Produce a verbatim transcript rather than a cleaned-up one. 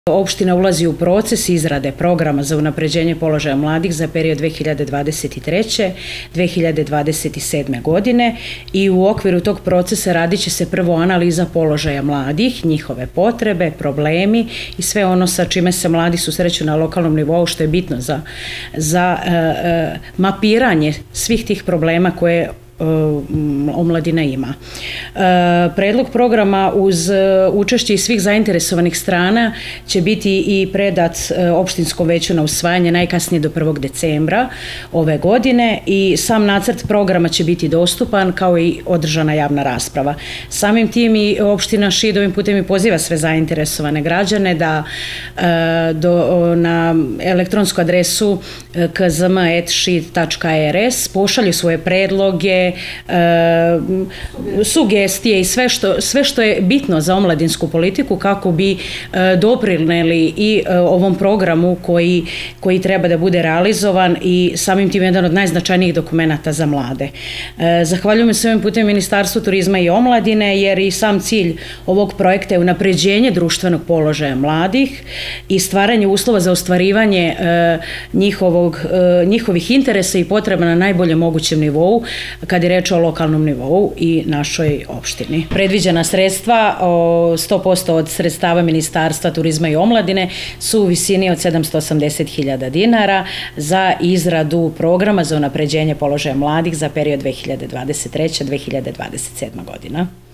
Opština ulazi u proces izrade programa za unapređenje položaja mladih za period dve hiljade dvadeset treće do dve hiljade dvadeset sedme. godine i u okviru tog procesa radit će se prvo analiza položaja mladih, njihove potrebe, problemi i sve ono sa čime se mladi susreću na lokalnom nivou, što je bitno za, za e, e, mapiranje svih tih problema koje omladina ima. Predlog programa uz učešće svih zainteresovanih strana će biti i predat opštinskom veću na usvajanje najkasnije do prvog decembra ove godine i sam nacrt programa će biti dostupan kao i održana javna rasprava. Samim tim i opština Šid ovim putem i poziva sve zainteresovane građane da do, na elektronsku adresu k z m et šid tačka er es pošalju svoje predloge, E, sugestije i sve što, sve što je bitno za omladinsku politiku kako bi e, doprineli i e, ovom programu koji, koji treba da bude realizovan i samim tim jedan od najznačajnijih dokumenata za mlade. E, zahvaljujem se ovim putem Ministarstvu turizma i omladine jer i sam cilj ovog projekta je unapređenje društvenog položaja mladih i stvaranje uslova za ostvarivanje e, njihovog, e, njihovih interesa i potreba na najboljem mogućem nivou kad je reč o lokalnom nivou i našoj opštini. Predviđena sredstva, sto posto od sredstava Ministarstva turizma i omladine su u visini od sedamsto osamdeset hiljada dinara za izradu programa za unapređenje položaja mladih za period dve hiljade dvadeset treće do dve hiljade dvadeset sedme. godina.